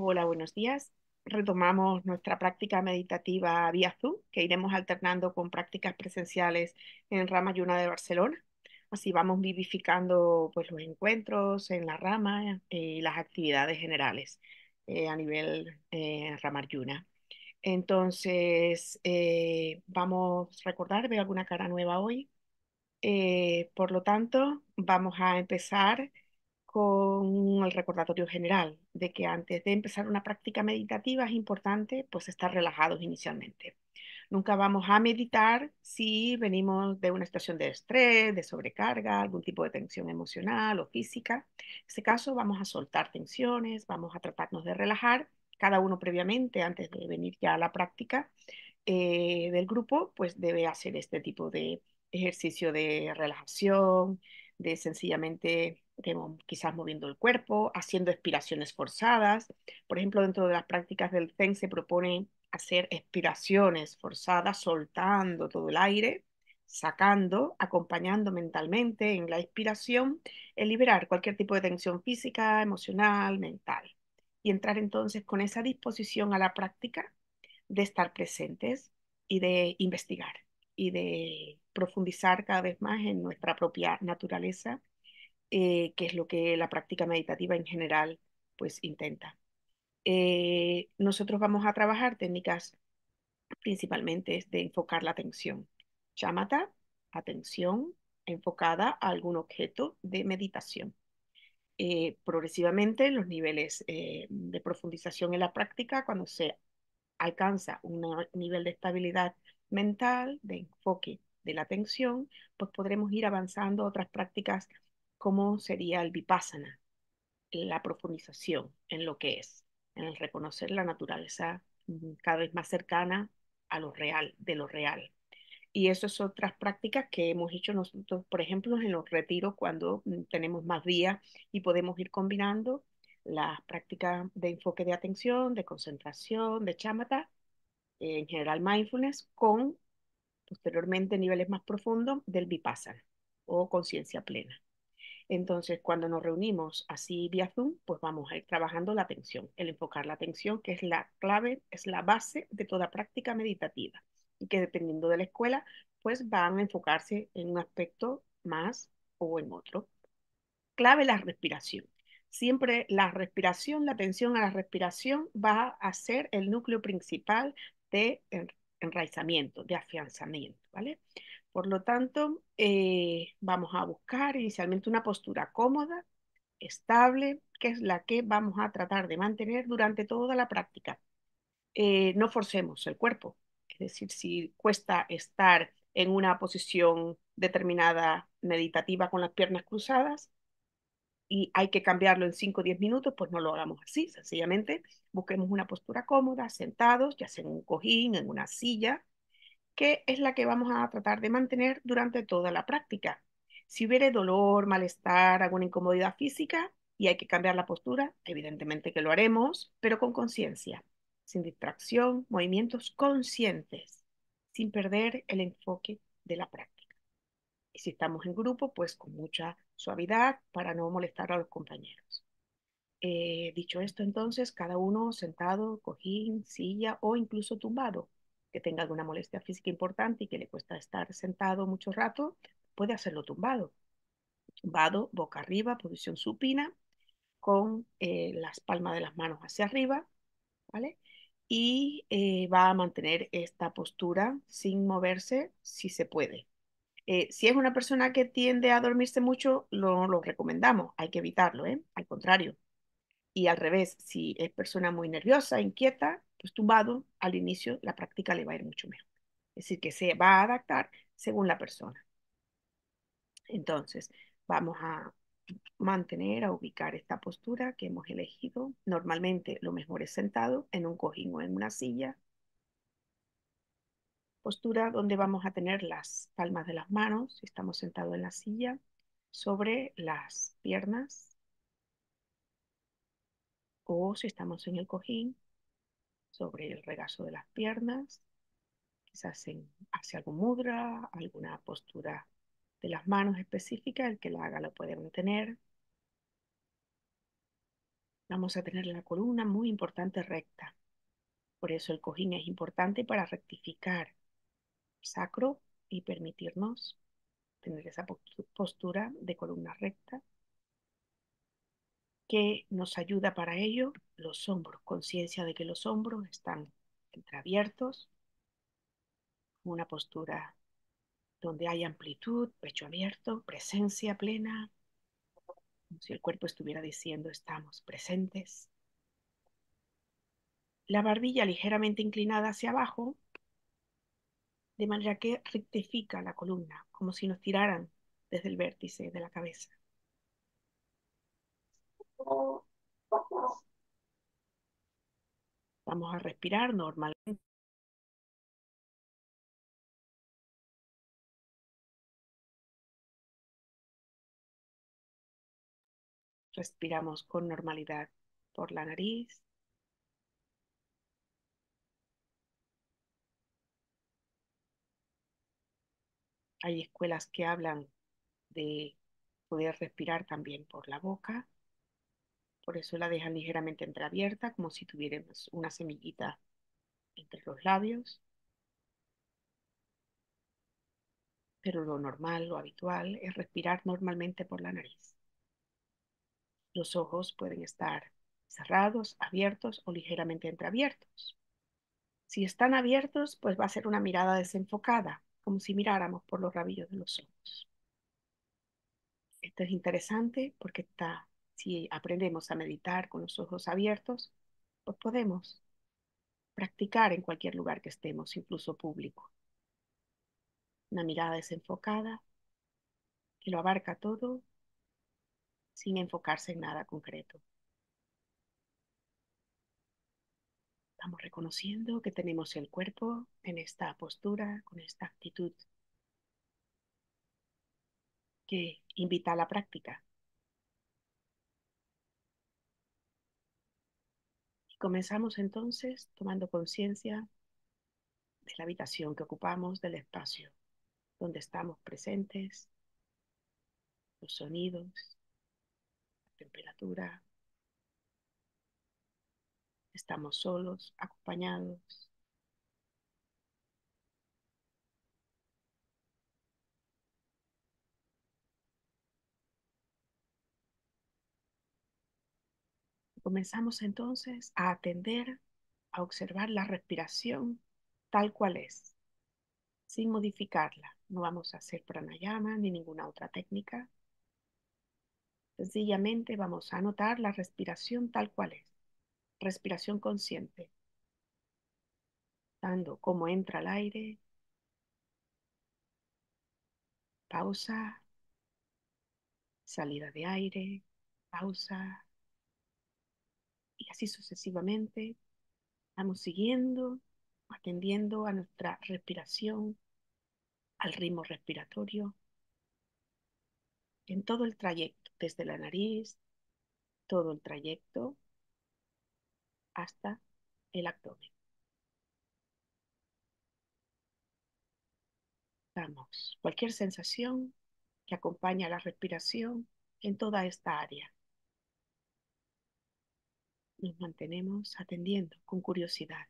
Hola, buenos días. Retomamos nuestra práctica meditativa vía Zoom, que iremos alternando con prácticas presenciales en Rama Yuna de Barcelona. Así vamos vivificando pues, los encuentros en la rama y las actividades generales a nivel Rama Yuna. Entonces, vamos a recordar, veo alguna cara nueva hoy. Por lo tanto, vamos a empezar con el recordatorio general de que antes de empezar una práctica meditativa es importante pues estar relajados inicialmente. Nunca vamos a meditar si venimos de una situación de estrés, de sobrecarga, algún tipo de tensión emocional o física. En este caso vamos a soltar tensiones, vamos a tratarnos de relajar cada uno previamente antes de venir ya a la práctica del grupo, pues debe hacer este tipo de ejercicio de relajación, de sencillamente quizás moviendo el cuerpo, haciendo expiraciones forzadas. Por ejemplo, dentro de las prácticas del Zen se propone hacer expiraciones forzadas, soltando todo el aire, sacando, acompañando mentalmente en la expiración, el liberar cualquier tipo de tensión física, emocional, mental. Y entrar entonces con esa disposición a la práctica de estar presentes y de investigar y de profundizar cada vez más en nuestra propia naturaleza, que es lo que la práctica meditativa en general pues intenta. Nosotros vamos a trabajar técnicas principalmente de enfocar la atención. Shamatha, atención enfocada a algún objeto de meditación. Progresivamente los niveles de profundización en la práctica, cuando se alcanza un nivel de estabilidad mental, de enfoque de la atención, pues podremos ir avanzando a otras prácticas como sería el vipassana, la profundización en lo que es, en el reconocer la naturaleza cada vez más cercana a lo real, de lo real. Y esas son otras prácticas que hemos hecho nosotros, por ejemplo, en los retiros cuando tenemos más días y podemos ir combinando las prácticas de enfoque de atención, de concentración, de chamata, en general mindfulness, con posteriormente niveles más profundos del vipassana o conciencia plena. Entonces, cuando nos reunimos así vía Zoom, pues vamos a ir trabajando la atención, el enfocar la atención, que es la clave, es la base de toda práctica meditativa y que dependiendo de la escuela, pues van a enfocarse en un aspecto más o en otro. Clave la respiración. Siempre la respiración, la atención a la respiración va a ser el núcleo principal de enraizamiento, de afianzamiento, ¿vale? Por lo tanto, vamos a buscar inicialmente una postura cómoda, estable, que es la que vamos a tratar de mantener durante toda la práctica. No forcemos el cuerpo, es decir, si cuesta estar en una posición determinada meditativa con las piernas cruzadas, y hay que cambiarlo en 5 o 10 minutos, pues no lo hagamos así. Sencillamente busquemos una postura cómoda, sentados, ya sea en un cojín, en una silla, que es la que vamos a tratar de mantener durante toda la práctica. Si hubiere dolor, malestar, alguna incomodidad física y hay que cambiar la postura, evidentemente que lo haremos, pero con conciencia, sin distracción, movimientos conscientes, sin perder el enfoque de la práctica. Y si estamos en grupo, pues con mucha suavidad para no molestar a los compañeros. Dicho esto, entonces, cada uno sentado, cojín, silla o incluso tumbado, que tenga alguna molestia física importante y que le cuesta estar sentado mucho rato, puede hacerlo tumbado. Tumbado, boca arriba, posición supina, con las palmas de las manos hacia arriba, ¿vale? Y va a mantener esta postura sin moverse si se puede. Si es una persona que tiende a dormirse mucho, lo recomendamos, hay que evitarlo, ¿eh? Al contrario. Y al revés, si es persona muy nerviosa, inquieta, pues tumbado, al inicio la práctica le va a ir mucho mejor. Es decir, que se va a adaptar según la persona. Entonces, vamos a mantener, a ubicar esta postura que hemos elegido. Normalmente lo mejor es sentado en un cojín o en una silla. Postura donde vamos a tener las palmas de las manos, si estamos sentados en la silla, sobre las piernas o si estamos en el cojín, sobre el regazo de las piernas, quizás hacia algún mudra, alguna postura de las manos específica, el que la haga lo puede mantener. Vamos a tener la columna muy importante recta. Por eso el cojín es importante para rectificar el sacro y permitirnos tener esa postura de columna recta que nos ayuda para ello los hombros, conciencia de que los hombros están entreabiertos, una postura donde hay amplitud, pecho abierto, presencia plena, como si el cuerpo estuviera diciendo estamos presentes. La barbilla ligeramente inclinada hacia abajo, de manera que rectifica la columna, como si nos tiraran desde el vértice de la cabeza. Vamos a respirar normalmente. Respiramos con normalidad por la nariz. Hay escuelas que hablan de poder respirar también por la boca. Por eso la dejan ligeramente entreabierta, como si tuviéramos una semillita entre los labios. Pero lo normal, lo habitual, es respirar normalmente por la nariz. Los ojos pueden estar cerrados, abiertos o ligeramente entreabiertos. Si están abiertos, pues va a ser una mirada desenfocada, como si miráramos por los rabillos de los ojos. Esto es interesante porque si aprendemos a meditar con los ojos abiertos, pues podemos practicar en cualquier lugar que estemos, incluso público. Una mirada desenfocada que lo abarca todo sin enfocarse en nada concreto. Estamos reconociendo que tenemos el cuerpo en esta postura, con esta actitud que invita a la práctica. Y comenzamos entonces tomando conciencia de la habitación que ocupamos, del espacio donde estamos presentes, los sonidos, la temperatura. Estamos solos, acompañados. Comenzamos entonces a atender, a observar la respiración tal cual es, sin modificarla. No vamos a hacer pranayama ni ninguna otra técnica. Sencillamente vamos a notar la respiración tal cual es. Respiración consciente, dando cómo entra el aire, pausa, salida de aire, pausa, y así sucesivamente. Vamos siguiendo, atendiendo a nuestra respiración, al ritmo respiratorio, en todo el trayecto, desde la nariz, todo el trayecto hasta el abdomen. Damos cualquier sensación que acompaña a la respiración en toda esta área. Nos mantenemos atendiendo con curiosidad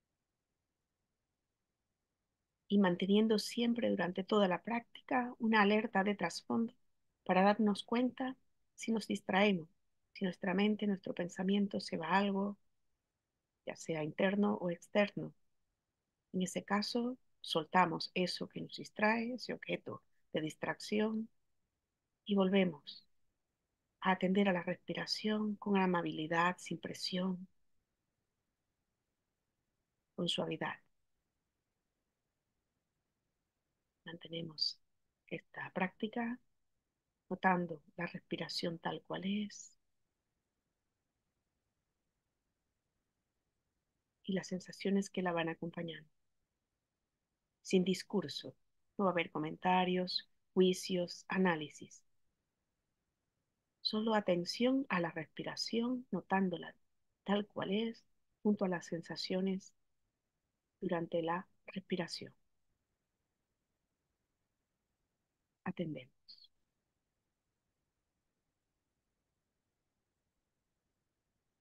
y manteniendo siempre durante toda la práctica una alerta de trasfondo para darnos cuenta si nos distraemos, si nuestra mente, nuestro pensamiento se va a algo, ya sea interno o externo. En ese caso, soltamos eso que nos distrae, ese objeto de distracción, y volvemos a atender a la respiración con amabilidad, sin presión, con suavidad. Mantenemos esta práctica notando la respiración tal cual es y las sensaciones que la van acompañando. Sin discurso, no va a haber comentarios, juicios, análisis. Solo atención a la respiración, notándola tal cual es, junto a las sensaciones durante la respiración. Atendemos.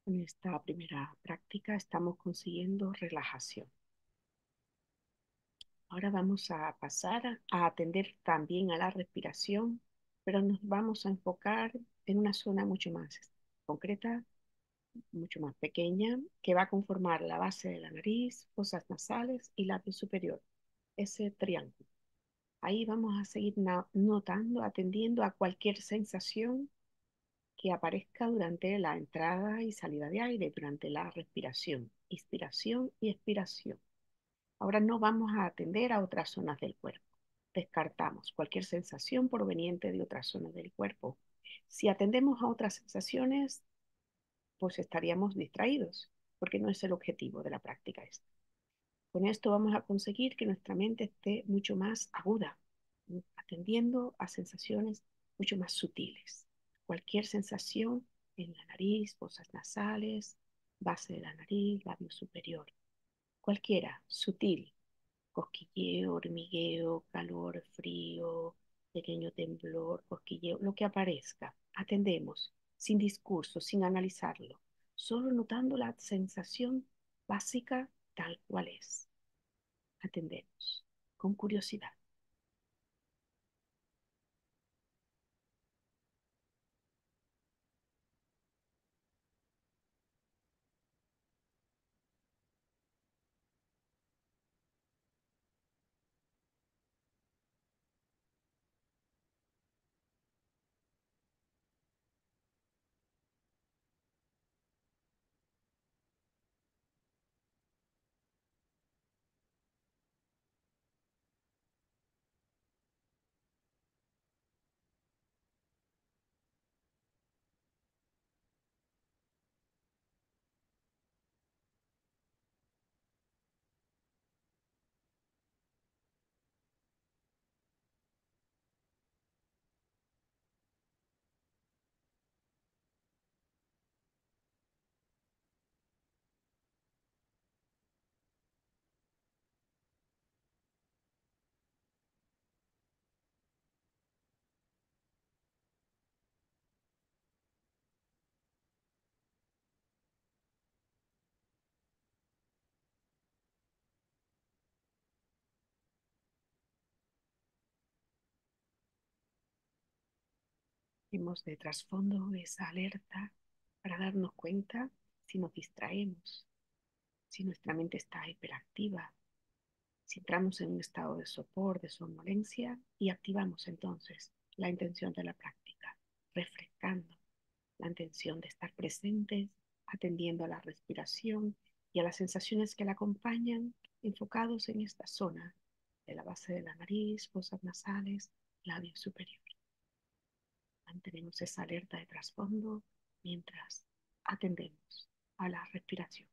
En esta primera práctica estamos consiguiendo relajación. Ahora vamos a pasar a atender también a la respiración, pero nos vamos a enfocar en una zona mucho más concreta, mucho más pequeña, que va a conformar la base de la nariz, fosas nasales y labio superior, ese triángulo. Ahí vamos a seguir notando, atendiendo a cualquier sensación que aparezca durante la entrada y salida de aire, durante la respiración, inspiración y expiración. Ahora no vamos a atender a otras zonas del cuerpo. Descartamos cualquier sensación proveniente de otras zonas del cuerpo. Si atendemos a otras sensaciones, pues estaríamos distraídos, porque no es el objetivo de la práctica esta. Con esto vamos a conseguir que nuestra mente esté mucho más aguda, atendiendo a sensaciones mucho más sutiles. Cualquier sensación en la nariz, fosas nasales, base de la nariz, labio superior. Cualquiera, sutil, cosquilleo, hormigueo, calor, frío, pequeño temblor, cosquilleo, lo que aparezca. Atendemos, sin discurso, sin analizarlo, solo notando la sensación básica tal cual es. Atendemos, con curiosidad. Hemos de trasfondo esa alerta para darnos cuenta si nos distraemos, si nuestra mente está hiperactiva, si entramos en un estado de sopor, de somnolencia y activamos entonces la intención de la práctica, refrescando la intención de estar presentes, atendiendo a la respiración y a las sensaciones que la acompañan, enfocados en esta zona de la base de la nariz, fosas nasales, labio superior. Mantenemos esa alerta de trasfondo mientras atendemos a la respiración.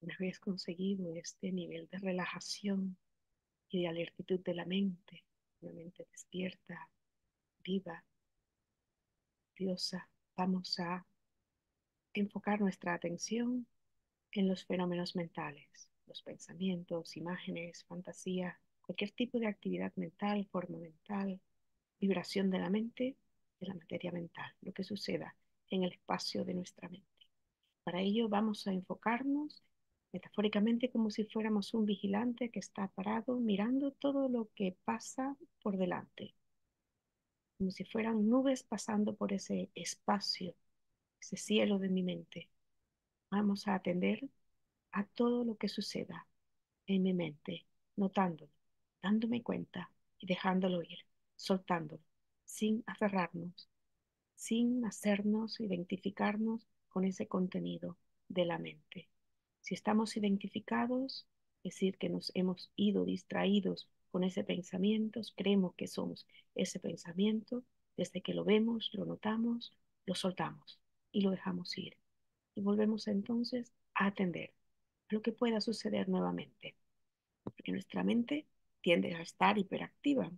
Una vez conseguido este nivel de relajación y de alertitud de la mente, una mente despierta, viva, diosa, vamos a enfocar nuestra atención en los fenómenos mentales, los pensamientos, imágenes, fantasía, cualquier tipo de actividad mental, forma mental, vibración de la materia mental, lo que suceda en el espacio de nuestra mente. Para ello vamos a enfocarnos metafóricamente como si fuéramos un vigilante que está parado mirando todo lo que pasa por delante, como si fueran nubes pasando por ese espacio, ese cielo de mi mente. Vamos a atender a todo lo que suceda en mi mente, notándolo, dándome cuenta y dejándolo ir, soltándolo, sin aferrarnos, sin hacernos identificarnos con ese contenido de la mente. Si estamos identificados, es decir, que nos hemos ido distraídos con ese pensamiento, creemos que somos ese pensamiento, desde que lo vemos, lo notamos, lo soltamos y lo dejamos ir. Y volvemos entonces a atender a lo que pueda suceder nuevamente, porque nuestra mente tiende a estar hiperactiva,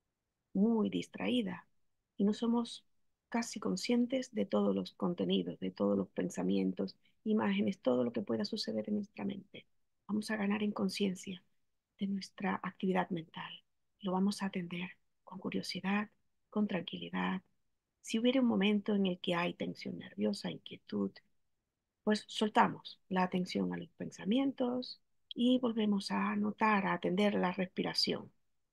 muy distraída y no somos casi conscientes de todos los contenidos, de todos los pensamientos, imágenes, todo lo que pueda suceder en nuestra mente. Vamos a ganar en conciencia de nuestra actividad mental. Lo vamos a atender con curiosidad, con tranquilidad. Si hubiera un momento en el que hay tensión nerviosa, inquietud, pues soltamos la atención a los pensamientos y volvemos a notar, a atender la respiración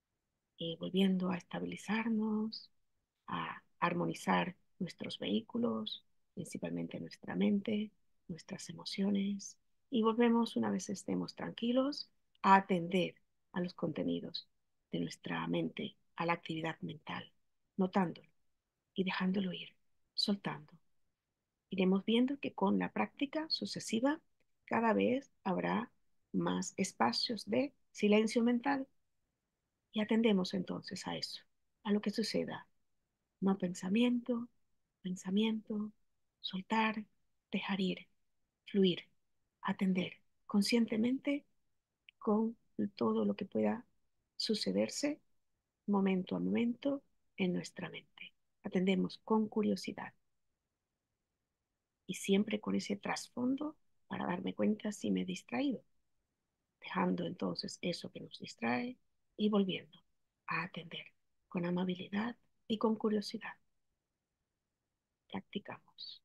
y volviendo a estabilizarnos, a armonizar nuestros vehículos, principalmente nuestra mente, nuestras emociones, y volvemos, una vez estemos tranquilos, a atender a los contenidos de nuestra mente, a la actividad mental, notándolo y dejándolo ir, soltando. Iremos viendo que con la práctica sucesiva cada vez habrá más espacios de silencio mental y atendemos entonces a eso, a lo que suceda. No pensamiento, pensamiento, soltar, dejar ir, fluir, atender conscientemente con todo lo que pueda sucederse momento a momento en nuestra mente. Atendemos con curiosidad y siempre con ese trasfondo para darme cuenta si me he distraído, dejando entonces eso que nos distrae y volviendo a atender con amabilidad y con curiosidad. Practicamos.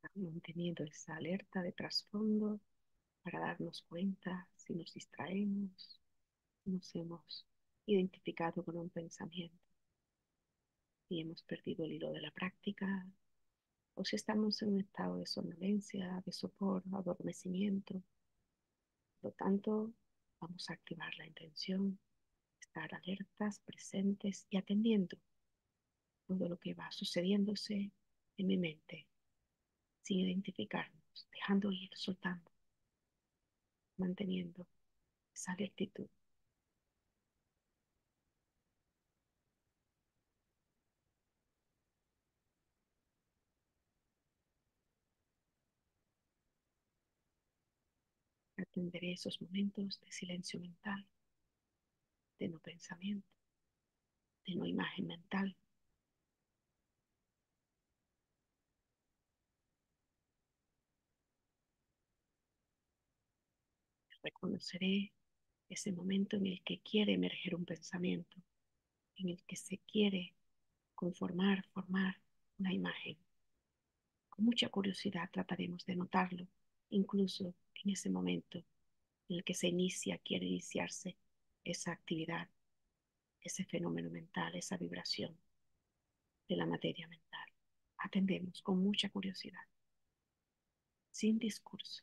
manteniendo esa alerta de trasfondo para darnos cuenta si nos distraemos, si nos hemos identificado con un pensamiento y hemos perdido el hilo de la práctica, o si estamos en un estado de somnolencia, de sopor, adormecimiento. Por lo tanto, vamos a activar la intención, estar alertas, presentes y atendiendo todo lo que va sucediéndose en mi mente, sin identificarnos, dejando ir, soltando, manteniendo esa actitud. Atenderé esos momentos de silencio mental, de no pensamiento, de no imagen mental. Reconoceré ese momento en el que quiere emerger un pensamiento, en el que se quiere conformar, formar una imagen. Con mucha curiosidad trataremos de notarlo, incluso en ese momento en el que se inicia, quiere iniciarse esa actividad, ese fenómeno mental, esa vibración de la materia mental. Atendemos con mucha curiosidad, sin discurso.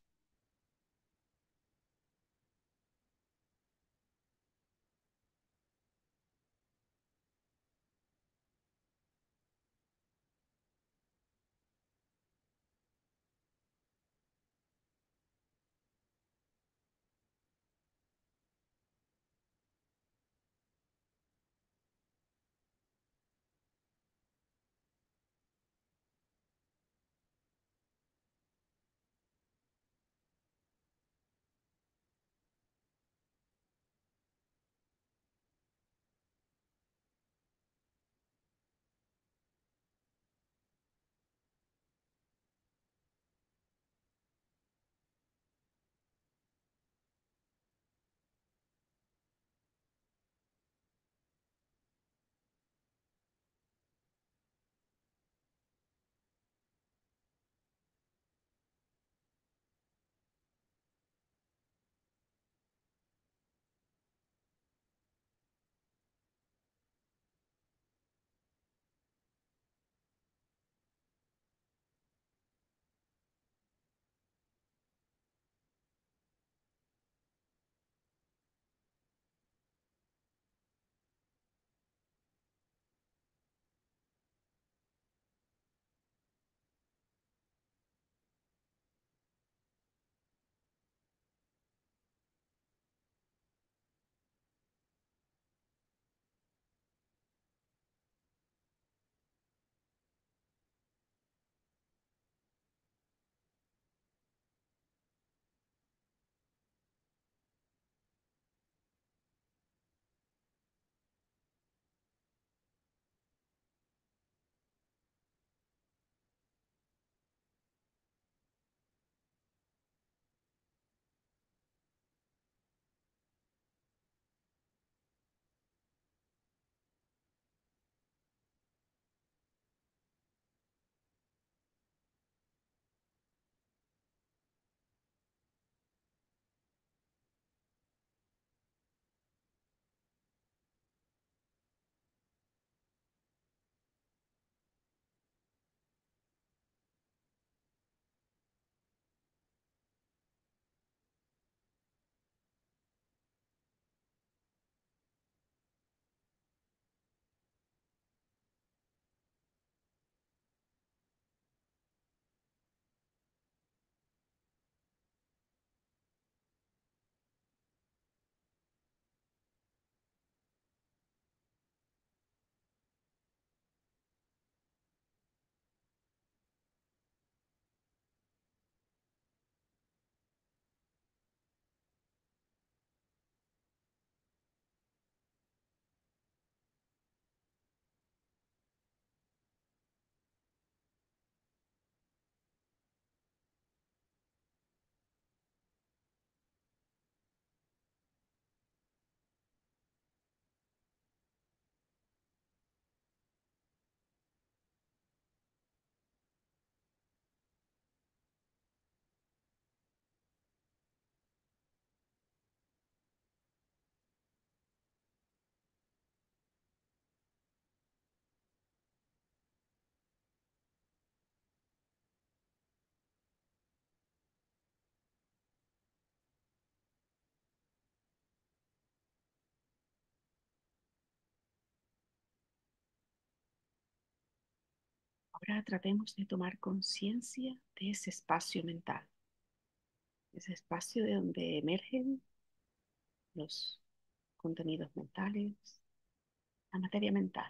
Ahora tratemos de tomar conciencia de ese espacio mental, ese espacio de donde emergen los contenidos mentales, la materia mental,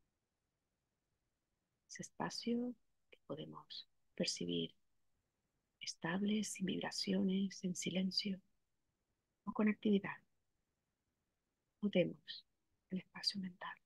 ese espacio que podemos percibir estable, sin vibraciones, en silencio o con actividad. Notemos el espacio mental.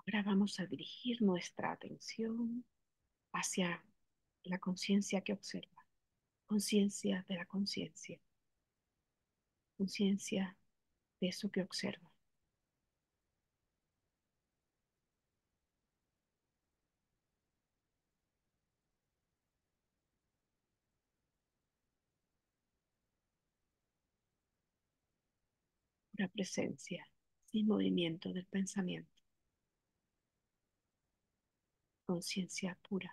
Ahora vamos a dirigir nuestra atención hacia la conciencia que observa, conciencia de la conciencia de eso que observa. Pura presencia, sin movimiento del pensamiento, conciencia pura.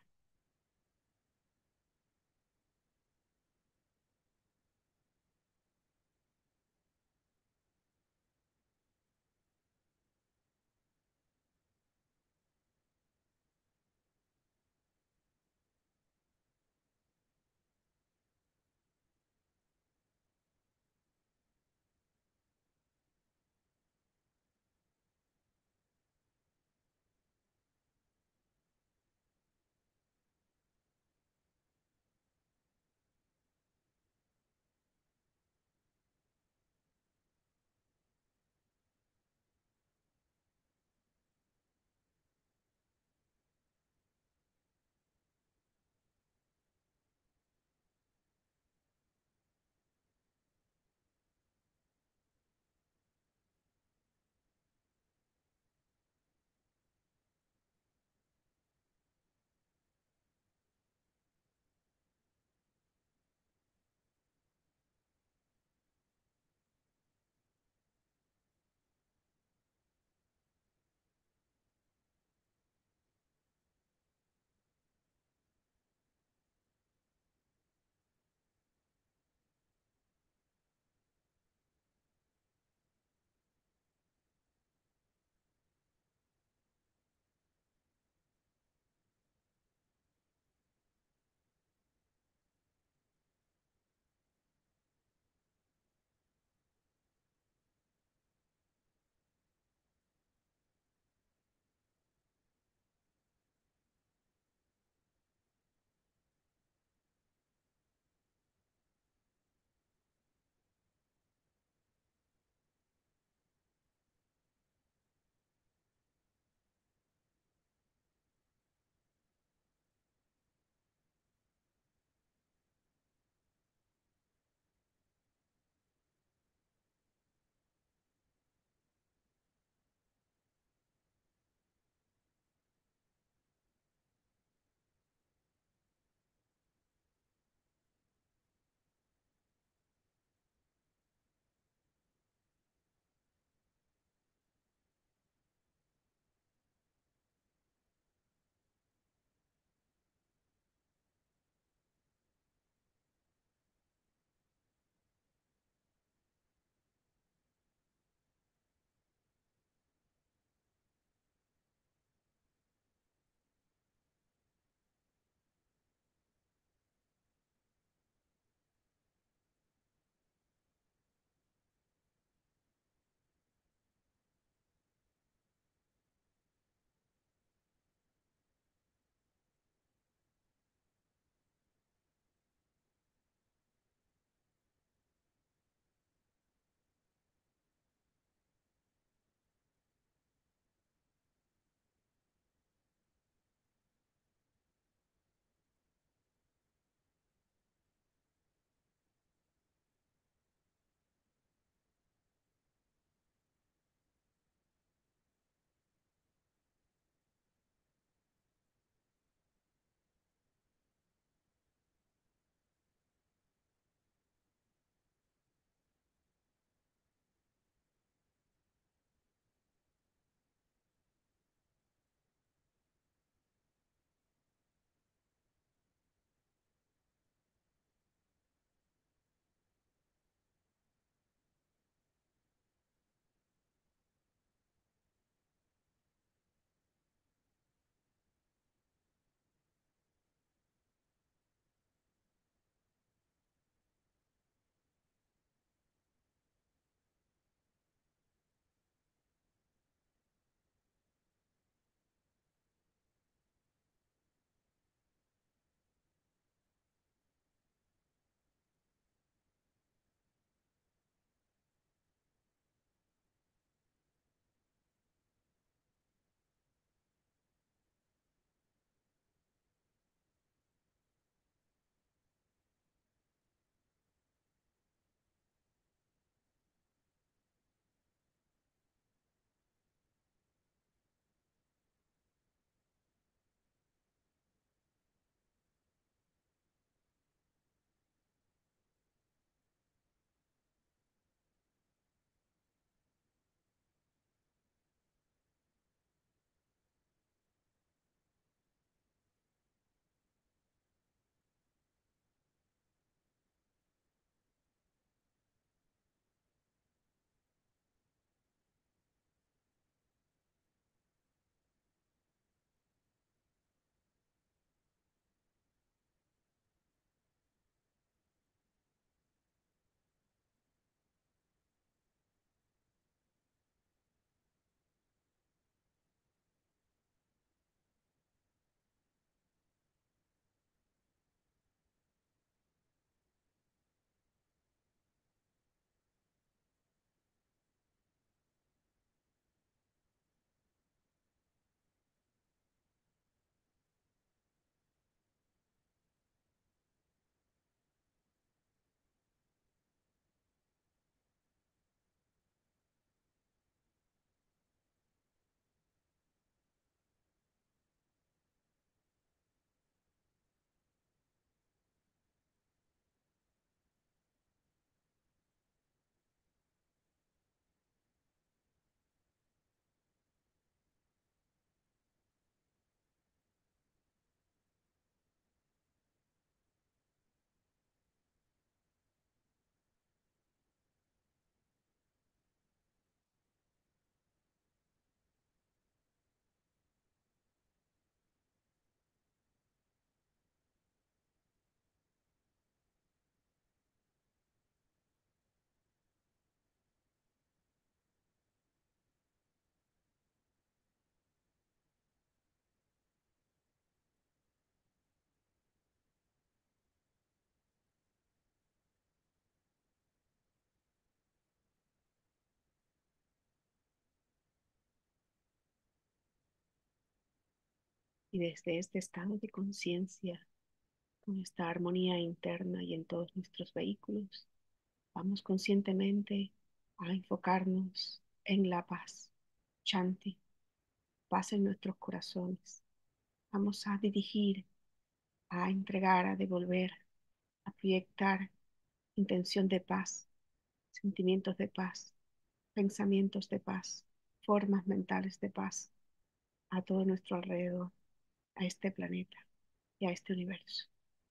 Y desde este estado de conciencia, con esta armonía interna y en todos nuestros vehículos, vamos conscientemente a enfocarnos en la paz. Shanti, paz en nuestros corazones. Vamos a dirigir, a entregar, a devolver, a proyectar intención de paz, sentimientos de paz, pensamientos de paz, formas mentales de paz a todo nuestro alrededor, a este planeta y a este universo.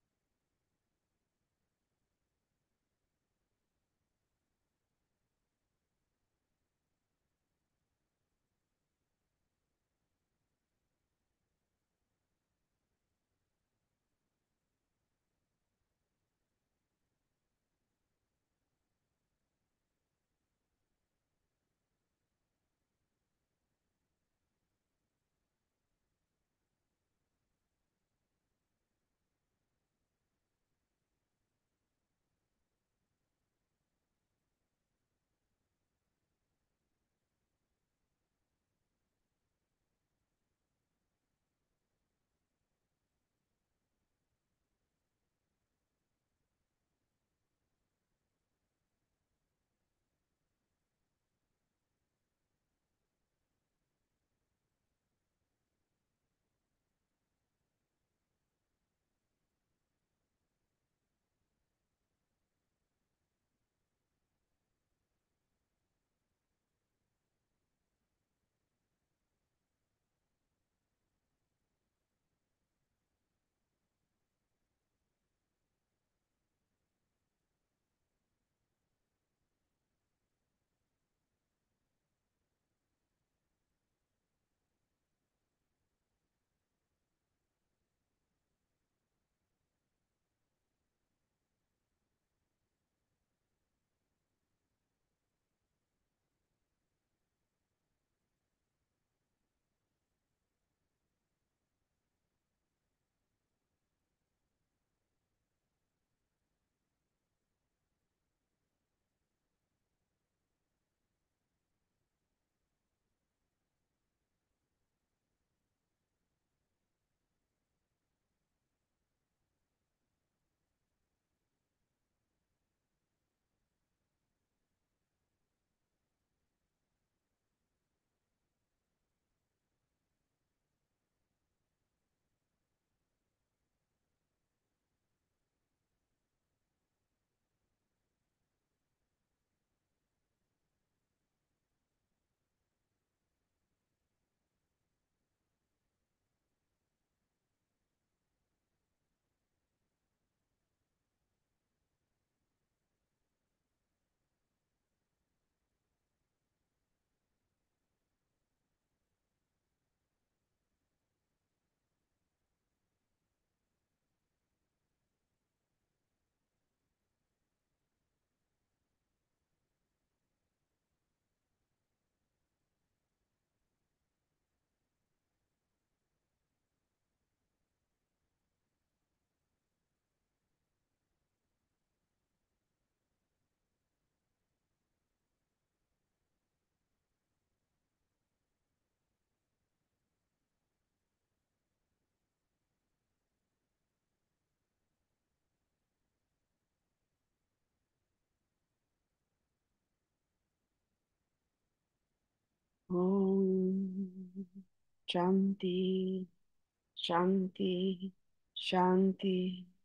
Om Shanti, Shanti, Shanti.